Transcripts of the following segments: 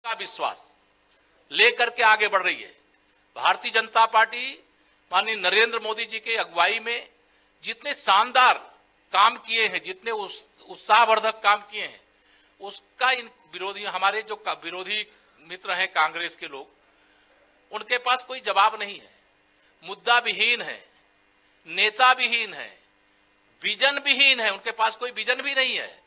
का विश्वास लेकर के आगे बढ़ रही है। भारतीय जनता पार्टी माननीय नरेंद्र मोदी जी के अगुवाई में जितने शानदार काम किए हैं, जितने उत्साहवर्धक काम किए हैं, उसका इन विरोधी, हमारे जो विरोधी मित्र हैं कांग्रेस के लोग, उनके पास कोई जवाब नहीं है। मुद्दा विहीन है, नेता विहीन है, विजन विहीन है, उनके पास कोई विजन भी नहीं है।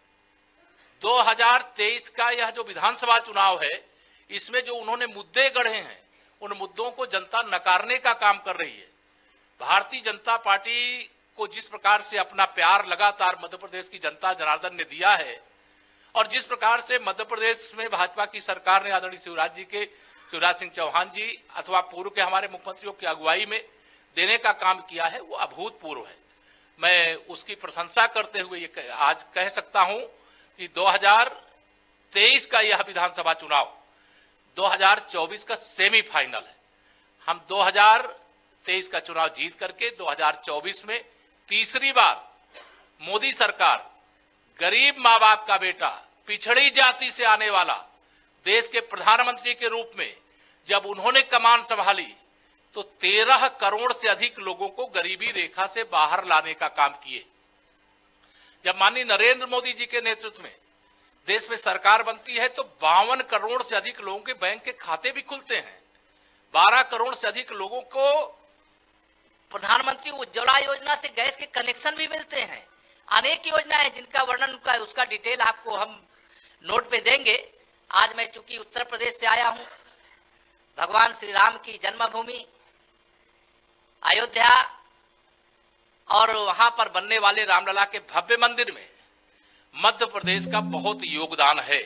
2023 का यह जो विधानसभा चुनाव है, इसमें जो उन्होंने मुद्दे गढ़े हैं, उन मुद्दों को जनता नकारने का काम कर रही है। भारतीय जनता पार्टी को जिस प्रकार से अपना प्यार लगातार मध्य प्रदेश की जनता जनार्दन ने दिया है, और जिस प्रकार से मध्य प्रदेश में भाजपा की सरकार ने आदरणीय शिवराज सिंह चौहान जी अथवा पूर्व के हमारे मुख्यमंत्रियों की अगुवाई में देने का काम किया है, वो अभूतपूर्व है। मैं उसकी प्रशंसा करते हुए ये आज कह सकता हूं कि 2023 का यह विधानसभा चुनाव 2024 का सेमीफाइनल है। हम 2023 का चुनाव जीत करके 2024 में तीसरी बार मोदी सरकार, गरीब माँ बाप का बेटा, पिछड़ी जाति से आने वाला, देश के प्रधानमंत्री के रूप में जब उन्होंने कमान संभाली तो 13 करोड़ से अधिक लोगों को गरीबी रेखा से बाहर लाने का काम किए। जब माननीय नरेंद्र मोदी जी के नेतृत्व में देश में सरकार बनती है तो 52 करोड़ से अधिक लोगों के बैंक के खाते भी खुलते हैं। 12 करोड़ से अधिक लोगों को प्रधानमंत्री उज्ज्वला योजना से गैस के कनेक्शन भी मिलते हैं। अनेक योजनाएं हैं जिनका वर्णन उसका डिटेल आपको हम नोट पे देंगे। आज मैं चूंकि उत्तर प्रदेश से आया हूं, भगवान श्री राम की जन्मभूमि अयोध्या और वहां पर बनने वाले रामलला के भव्य मंदिर में मध्य प्रदेश का बहुत योगदान है।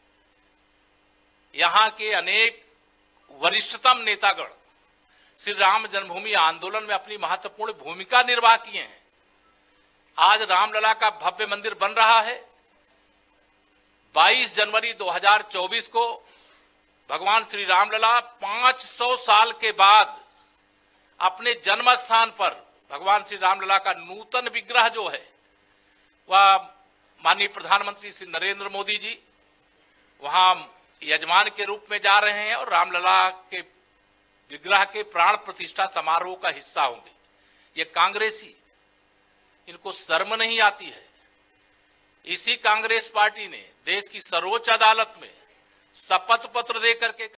यहां के अनेक वरिष्ठतम नेतागण श्री राम जन्मभूमि आंदोलन में अपनी महत्वपूर्ण भूमिका निर्वाह किए हैं। आज रामलला का भव्य मंदिर बन रहा है। 22 जनवरी 2024 को भगवान श्री रामलला 500 साल के बाद अपने जन्म स्थान पर भगवान श्री रामलला का नूतन विग्रह जो है वह माननीय प्रधानमंत्री श्री नरेंद्र मोदी जी वहां यजमान के रूप में जा रहे हैं और रामलला के विग्रह के प्राण प्रतिष्ठा समारोह का हिस्सा होंगे। ये कांग्रेसी, इनको शर्म नहीं आती है। इसी कांग्रेस पार्टी ने देश की सर्वोच्च अदालत में शपथ पत्र देकर के